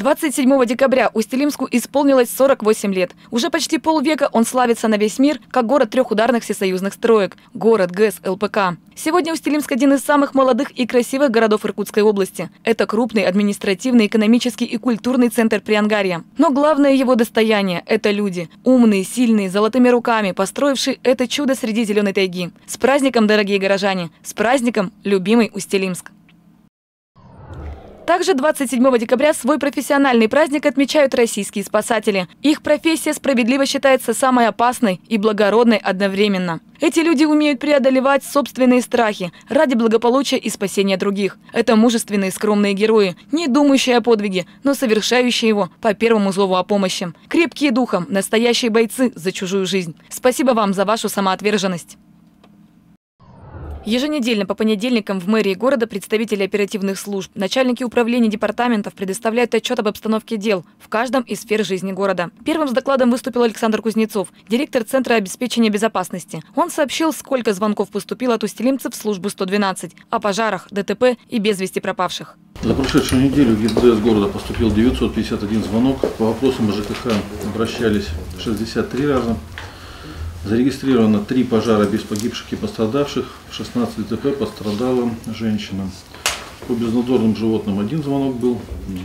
27 декабря Усть-Илимску исполнилось 48 лет. Уже почти полвека он славится на весь мир как город трех ударных всесоюзных строек – город ГЭС ЛПК. Сегодня Усть-Илимск – один из самых молодых и красивых городов Иркутской области. Это крупный административный, экономический и культурный центр Приангарья. Но главное его достояние – это люди. Умные, сильные, золотыми руками, построившие это чудо среди зеленой тайги. С праздником, дорогие горожане! С праздником, любимый Усть-Илимск! Также 27 декабря свой профессиональный праздник отмечают российские спасатели. Их профессия справедливо считается самой опасной и благородной одновременно. Эти люди умеют преодолевать собственные страхи ради благополучия и спасения других. Это мужественные, скромные герои, не думающие о подвиге, но совершающие его по первому зову о помощи. Крепкие духом, настоящие бойцы за чужую жизнь. Спасибо вам за вашу самоотверженность. Еженедельно по понедельникам в мэрии города представители оперативных служб, начальники управлений департаментов предоставляют отчет об обстановке дел в каждом из сфер жизни города. Первым с докладом выступил Александр Кузнецов, директор Центра обеспечения безопасности. Он сообщил, сколько звонков поступило от усть-илимцев в службу 112, о пожарах, ДТП и без вести пропавших. За прошедшую неделю в ГИБДД города поступил 951 звонок. По вопросам ЖКХ обращались 63 раза. Зарегистрировано 3 пожара без погибших и пострадавших, 16 ДТП, пострадала женщина. По безнадзорным животным 1 звонок был,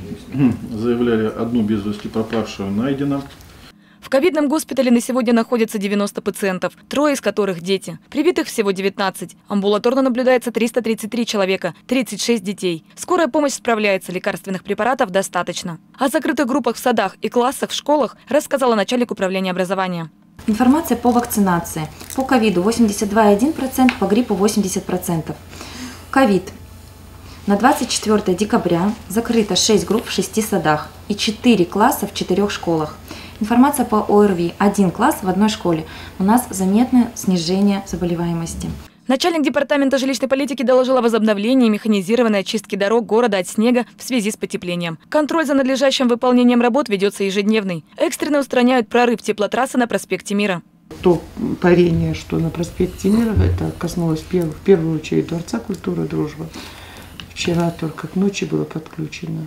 заявляли 1 без вести пропавшую найдено. В ковидном госпитале на сегодня находится 90 пациентов, 3 из которых дети. Привитых всего 19. Амбулаторно наблюдается 333 человека, 36 детей. Скорая помощь справляется, лекарственных препаратов достаточно. О закрытых группах в садах и классах в школах рассказала начальник управления образования. Информация по вакцинации. По ковиду 82,1%, по гриппу 80%. Ковид. На 24 декабря закрыто 6 групп в 6 садах и 4 класса в 4 школах. Информация по ОРВИ. 1 класс в 1 школе. У нас заметное снижение заболеваемости. Начальник департамента жилищной политики доложил о возобновлении механизированной очистки дорог города от снега в связи с потеплением. Контроль за надлежащим выполнением работ ведется ежедневный. Экстренно устраняют прорыв теплотрассы на проспекте Мира. То парение, что на проспекте Мира, это коснулось в первую очередь Дворца культуры «Дружба». Вчера только к ночи было подключено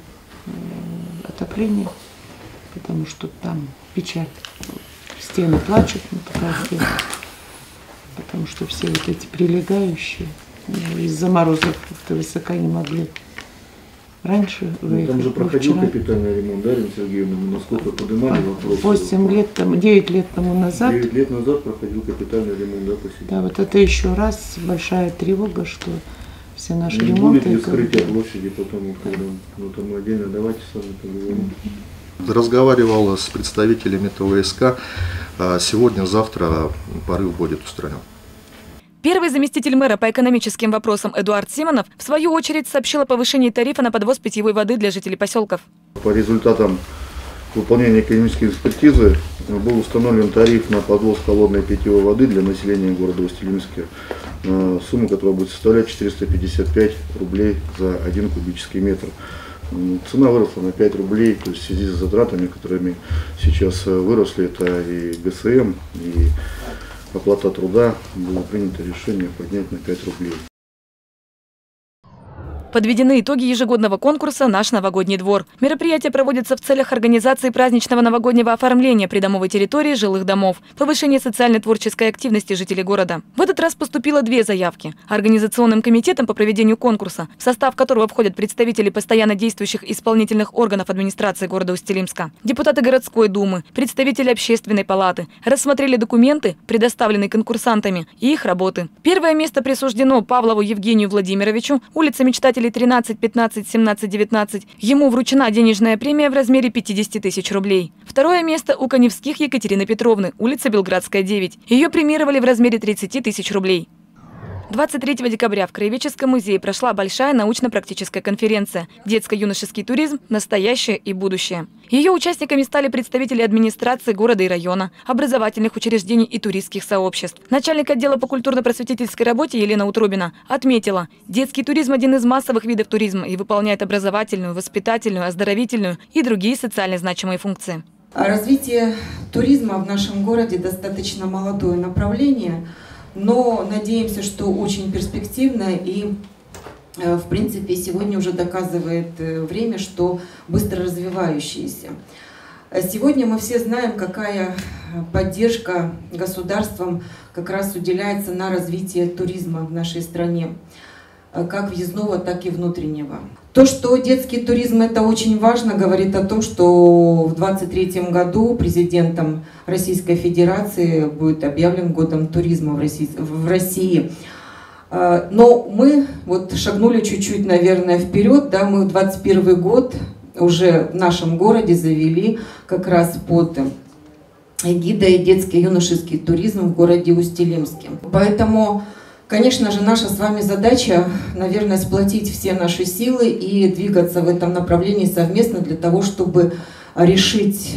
отопление, потому что там печаль. Стены плачут на потолке. Потому что все вот эти прилегающие из-за морозов высоко не могли раньше выехать. Там же проходил капитальный ремонт, да, Ирина Сергеевна? Мы насколько поднимали вопрос? 9 лет тому назад. 9 лет назад проходил капитальный ремонт, да, посетитель? Да, вот это еще раз большая тревога, что все наши ремонты... Не будет ли скрытия площади потом, когда там отдельно, давайте с вами поговорим. Разговаривал с представителями ТВСК. Сегодня-завтра порыв будет устранен. Первый заместитель мэра по экономическим вопросам Эдуард Симонов в свою очередь сообщил о повышении тарифа на подвоз питьевой воды для жителей поселков. По результатам выполнения экономической экспертизы был установлен тариф на подвоз холодной питьевой воды для населения города Усть-Илимска. Сумма, которая будет составлять 455 рублей за 1 кубический метр. Цена выросла на 5 рублей, то есть в связи с затратами, которыми сейчас выросли, это и ГСМ, и оплата труда, было принято решение поднять на 5 рублей. Подведены итоги ежегодного конкурса «Наш новогодний двор». Мероприятие проводится в целях организации праздничного новогоднего оформления придомовой территории жилых домов, повышения социально-творческой активности жителей города. В этот раз поступило 2 заявки. Организационным комитетом по проведению конкурса, в состав которого входят представители постоянно действующих исполнительных органов администрации города Усть-Илимска, депутаты городской думы, представители общественной палаты, рассмотрели документы, предоставленные конкурсантами, и их работы. Первое место присуждено Павлову Евгению Владимировичу, улица Мечтателей 13, 15, 17, 19. Ему вручена денежная премия в размере 50 тысяч рублей. Второе место у Коневских Екатерины Петровны, улица Белградская, 9. Ее премировали в размере 30 тысяч рублей. 23 декабря в Краеведческом музее прошла большая научно-практическая конференция «Детско-юношеский туризм. Настоящее и будущее». Ее участниками стали представители администрации города и района, образовательных учреждений и туристских сообществ. Начальник отдела по культурно-просветительской работе Елена Утробина отметила, детский туризм – один из массовых видов туризма и выполняет образовательную, воспитательную, оздоровительную и другие социально значимые функции. Развитие туризма в нашем городе достаточно молодое направление, но надеемся, что очень перспективное и в принципе, сегодня уже доказывает время, что быстро развивающиеся. Сегодня мы все знаем, какая поддержка государством как раз уделяется на развитие туризма в нашей стране, как въездного, так и внутреннего. То, что детский туризм это очень важно, говорит о том, что в 2023 году президентом Российской Федерации будет объявлен годом туризма в России. Но мы вот шагнули чуть-чуть, наверное, вперед, да, мы в 2021 год уже в нашем городе завели как раз под эгидой детский и юношеский туризм в городе Усть-Илимске. Поэтому, конечно же, наша с вами задача, наверное, сплотить все наши силы и двигаться в этом направлении совместно для того, чтобы решить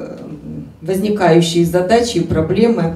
возникающие задачи и проблемы.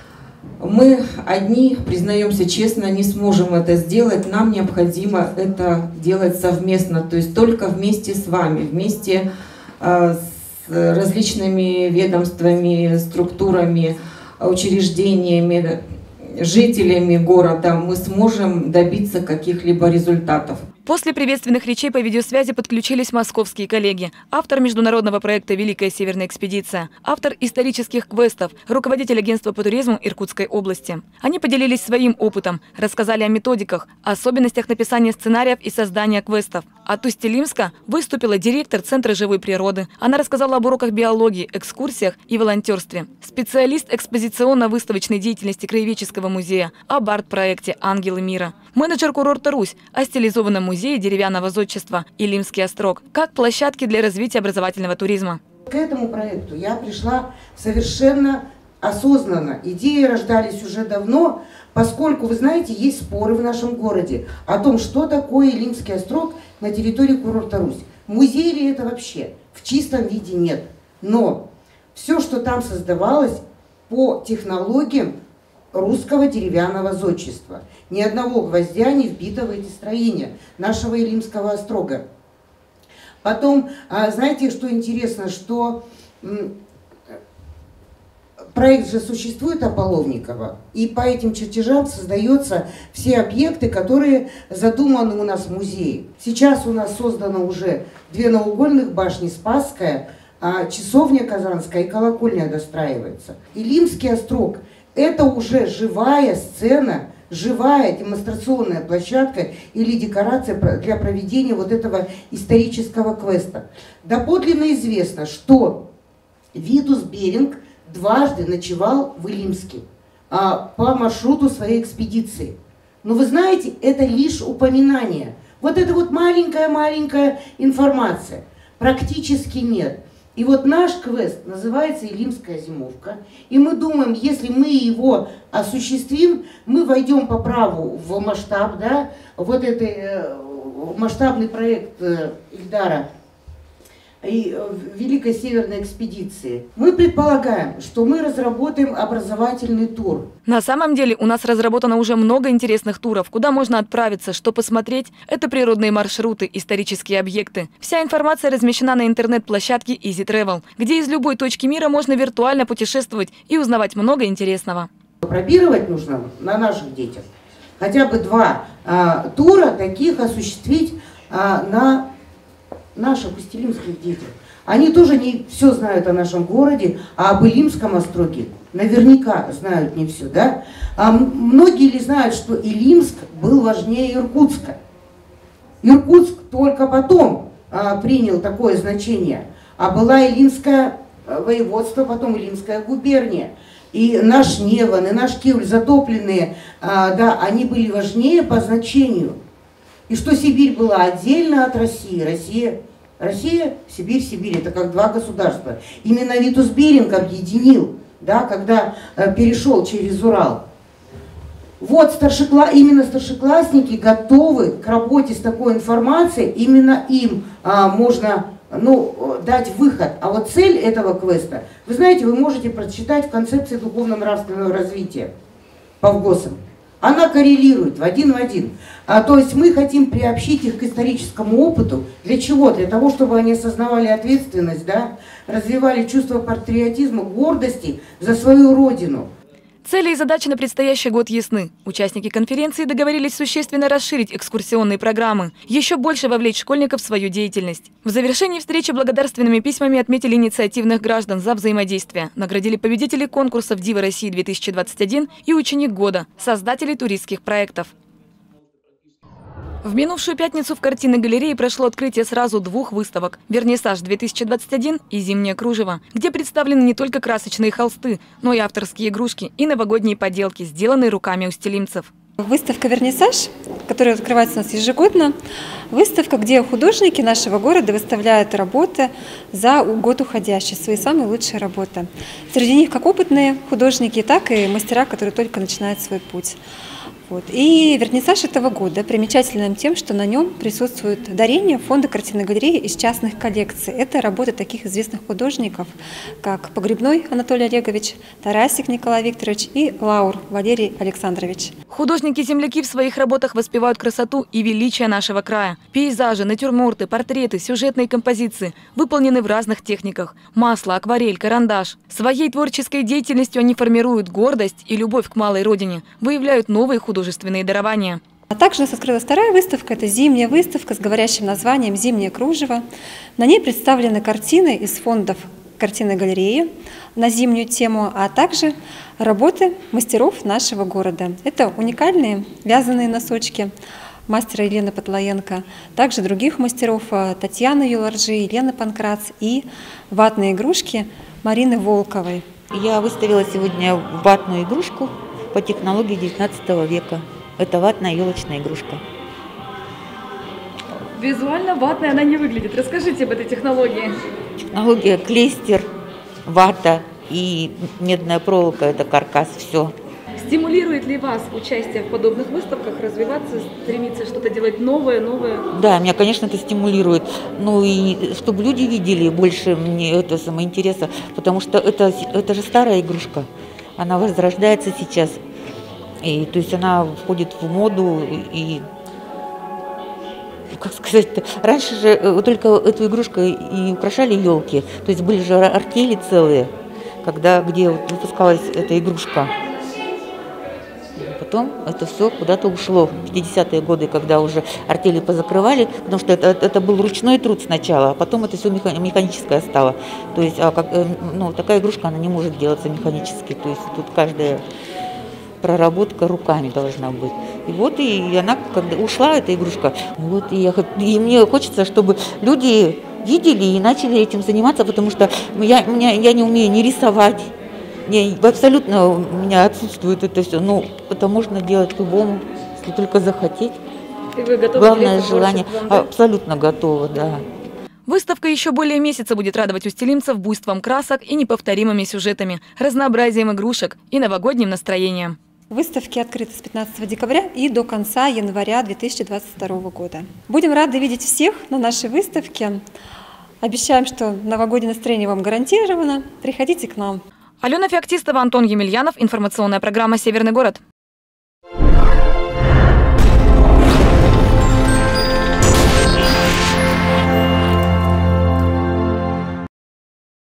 Мы одни, признаемся честно, не сможем это сделать, нам необходимо это делать совместно, то есть только вместе с вами, вместе с различными ведомствами, структурами, учреждениями, жителями города мы сможем добиться каких-либо результатов. После приветственных речей по видеосвязи подключились московские коллеги. Автор международного проекта «Великая Северная экспедиция», автор исторических квестов, руководитель агентства по туризму Иркутской области. Они поделились своим опытом, рассказали о методиках, особенностях написания сценариев и создания квестов. От Усть-Илимска выступила директор Центра живой природы. Она рассказала об уроках биологии, экскурсиях и волонтерстве. Специалист экспозиционно-выставочной деятельности Краеведческого музея, об арт-проекте «Ангелы мира». Менеджер курорта «Русь» о стилизованном музее деревянного зодчества «Илимский острог» как площадки для развития образовательного туризма. К этому проекту я пришла совершенно осознанно. Идеи рождались уже давно, поскольку, вы знаете, есть споры в нашем городе о том, что такое Илимский острог на территории курорта «Русь». Музей ли это вообще? В чистом виде нет. Но все, что там создавалось по технологиям русского деревянного зодчества. Ни одного гвоздя не вбито в эти строения нашего Илимского острога. Потом, знаете, что интересно, что проект же существует Ополовникова, и по этим чертежам создаются все объекты, которые задуманы у нас в музее. Сейчас у нас создано уже 2 наугольных башни, Спасская, часовня Казанская и колокольня достраивается. Илимский острог – это уже живая сцена, живая демонстрационная площадка или декорация для проведения вот этого исторического квеста. Доподлинно известно, что Витус Беринг дважды ночевал в Илимске по маршруту своей экспедиции. Но вы знаете, это лишь упоминание. Вот это вот маленькая информация. Практически нет. И вот наш квест называется «Илимская зимовка». И мы думаем, если мы его осуществим, мы войдем по праву в масштаб, да, вот этот масштабный проект Ильдара и Великой Северной экспедиции. Мы предполагаем, что мы разработаем образовательный тур. На самом деле у нас разработано уже много интересных туров, куда можно отправиться, что посмотреть. Это природные маршруты, исторические объекты. Вся информация размещена на интернет-площадке Easy Travel, где из любой точки мира можно виртуально путешествовать и узнавать много интересного. Пробировать нужно на наших детях. Хотя бы 2 тура таких осуществить на наших усть-илимских детях. Они тоже не все знают о нашем городе, а об Илимском остроге наверняка знают не все, да? А многие ли знают, что Илимск был важнее Иркутска? Иркутск только потом принял такое значение, а была Илимское воеводство, потом Илимская губерния. И наш Неван, и наш Киевль затопленные, да, они были важнее по значению. И что Сибирь была отдельно от России. Россия, Сибирь, это как 2 государства. Именно Витус Беринг объединил, да, когда перешел через Урал. Вот именно старшеклассники готовы к работе с такой информацией, именно им можно дать выход. А вот цель этого квеста, вы знаете, вы можете прочитать в концепции духовно-нравственного развития по ВГОСам. Она коррелирует в один. То есть мы хотим приобщить их к историческому опыту. Для чего? Для того, чтобы они осознавали ответственность, да? Развивали чувство патриотизма, гордости за свою родину. Цели и задачи на предстоящий год ясны. Участники конференции договорились существенно расширить экскурсионные программы, еще больше вовлечь школьников в свою деятельность. В завершении встречи благодарственными письмами отметили инициативных граждан за взаимодействие, наградили победителей конкурсов «Дива России-2021» и «Ученик года», создателей туристских проектов. В минувшую пятницу в картинной галерее прошло открытие сразу двух выставок «Вернисаж-2021» и «Зимнее кружево», где представлены не только красочные холсты, но и авторские игрушки и новогодние поделки, сделанные руками устилимцев. Выставка «Вернисаж», которая открывается у нас ежегодно, выставка, где художники нашего города выставляют работы за год уходящий, свои самые лучшие работы. Среди них как опытные художники, так и мастера, которые только начинают свой путь. И вернисаж этого года примечателен тем, что на нем присутствует дарение фонда картинной галереи из частных коллекций. Это работы таких известных художников, как Погребной Анатолий Олегович, Тарасик Николай Викторович и Лаур Валерий Александрович. Художники-земляки в своих работах воспевают красоту и величие нашего края. Пейзажи, натюрморты, портреты, сюжетные композиции выполнены в разных техниках – масло, акварель, карандаш. Своей творческой деятельностью они формируют гордость и любовь к малой родине, выявляют новые художественные дарования. А также у нас открылась вторая выставка, это зимняя выставка с говорящим названием «Зимнее кружево». На ней представлены картины из фондов картинной галереи на зимнюю тему, а также работы мастеров нашего города. Это уникальные вязаные носочки мастера Елены Потлаенко, также других мастеров Татьяны Юларджи, Елены Панкрац и ватные игрушки Марины Волковой. Я выставила сегодня ватную игрушку по технологии 19 века. Это ватная елочная игрушка. Визуально ватная она не выглядит. Расскажите об этой технологии. Технология клейстер, вата и медная проволока – это каркас, все. Стимулирует ли вас участие в подобных выставках, развиваться, стремиться что-то делать новое? Да, меня, конечно, это стимулирует. Ну и чтобы люди видели больше мне это самое интереса, потому что это же старая игрушка. Она возрождается сейчас. И, то есть она входит в моду и, как сказать-то, раньше же только эту игрушку и украшали елки. То есть были же артели целые, где выпускалась эта игрушка. Потом это все куда-то ушло в 50-е годы, когда уже артели позакрывали, потому что это был ручной труд сначала, а потом это все механическое стало. То есть такая игрушка, она не может делаться механически. То есть тут каждая проработка руками должна быть. И она, когда ушла, эта игрушка, и мне хочется, чтобы люди видели и начали этим заниматься, потому что я не умею ни рисовать, абсолютно у меня отсутствует это все. Но это можно делать любому, если только захотеть. И вы готовы? Главное желание. Да? Абсолютно готова, да. Выставка еще более месяца будет радовать устилимцев буйством красок и неповторимыми сюжетами, разнообразием игрушек и новогодним настроением. Выставки открыты с 15 декабря и до конца января 2022 года. Будем рады видеть всех на нашей выставке. Обещаем, что новогоднее настроение вам гарантировано. Приходите к нам. Алена Феоктистова, Антон Емельянов. Информационная программа «Северный город».